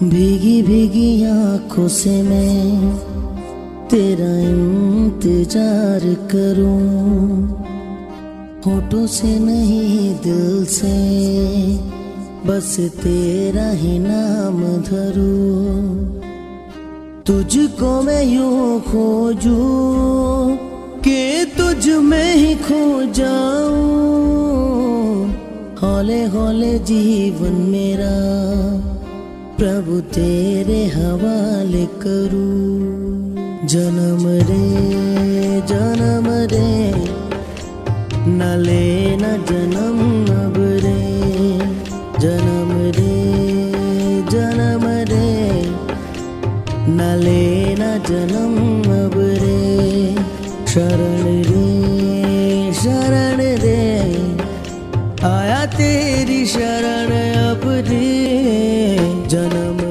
भीगी भीगी आंखों से मैं तेरा इंतजार करूं, होठों से नहीं दिल से बस तेरा ही नाम धरूं। तुझको मैं यूं खोजूं कि तुझ में ही खो जाऊं, हौले हौले जीवन मेरा प्रभु तेरे हवाले करूं। जन्म रे न लेना जन्म अब रे, जन्म रे न लेना जन्म अब रे। शरण रे आया तेरी शरण अब रे। जन्म